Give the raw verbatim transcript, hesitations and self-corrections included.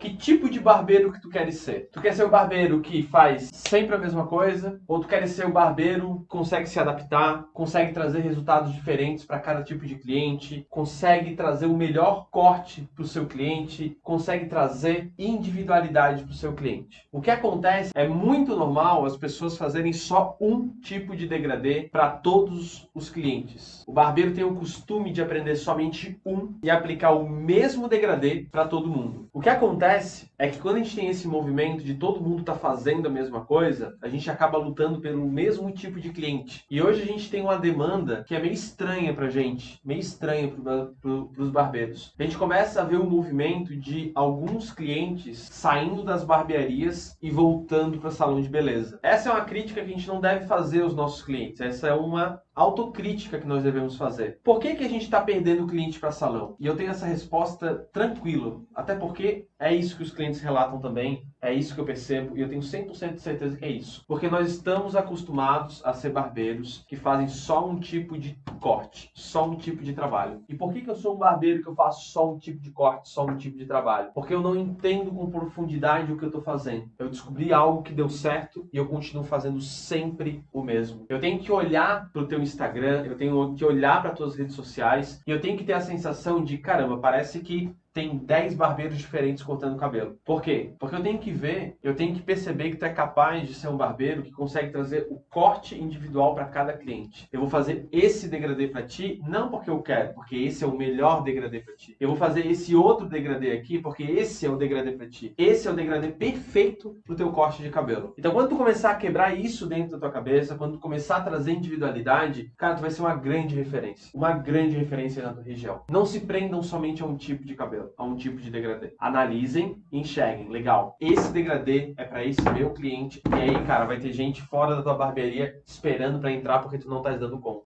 Que tipo de barbeiro que tu queres ser? Tu quer ser o barbeiro que faz sempre a mesma coisa? Ou tu queres ser o barbeiro que consegue se adaptar, consegue trazer resultados diferentes para cada tipo de cliente, consegue trazer o melhor corte para o seu cliente, consegue trazer individualidade para o seu cliente? O que acontece é muito normal as pessoas fazerem só um tipo de degradê para todos os clientes. O barbeiro tem o costume de aprender somente um e aplicar o mesmo degradê para todo mundo. O que acontece é que quando a gente tem esse movimento de todo mundo tá fazendo a mesma coisa, a gente acaba lutando pelo mesmo tipo de cliente. E hoje a gente tem uma demanda que é meio estranha pra gente, meio estranha pro, pro, pros barbeiros. A gente começa a ver o movimento de alguns clientes saindo das barbearias e voltando para salão de beleza. Essa é uma crítica que a gente não deve fazer aos nossos clientes. Essa é uma autocrítica que nós devemos fazer. Por que que a gente está perdendo cliente para salão? E eu tenho essa resposta tranquila, até porque é isso que os clientes relatam também, é isso que eu percebo e eu tenho cem por cento de certeza que é isso. Porque nós estamos acostumados a ser barbeiros que fazem só um tipo de corte, só um tipo de trabalho. E por que que eu sou um barbeiro que eu faço só um tipo de corte, só um tipo de trabalho? Porque eu não entendo com profundidade o que eu estou fazendo. Eu descobri algo que deu certo e eu continuo fazendo sempre o mesmo. Eu tenho que olhar para o teu Instagram, eu tenho que olhar para as tuas redes sociais e eu tenho que ter a sensação de, caramba, parece que tem dez barbeiros diferentes cortando cabelo. Por quê? Porque eu tenho que ver, eu tenho que perceber que tu é capaz de ser um barbeiro que consegue trazer o corte individual para cada cliente. Eu vou fazer esse degradê para ti, não porque eu quero, porque esse é o melhor degradê para ti. Eu vou fazer esse outro degradê aqui, porque esse é o degradê para ti. Esse é o degradê perfeito pro teu corte de cabelo. Então, quando tu começar a quebrar isso dentro da tua cabeça, quando tu começar a trazer individualidade, cara, tu vai ser uma grande referência. Uma grande referência na tua região. Não se prendam somente a um tipo de cabelo, a um tipo de degradê. Analisem e enxerguem. Legal, esse degradê é para esse meu cliente. E aí, cara, vai ter gente fora da tua barbearia esperando para entrar porque tu não tá dando conta.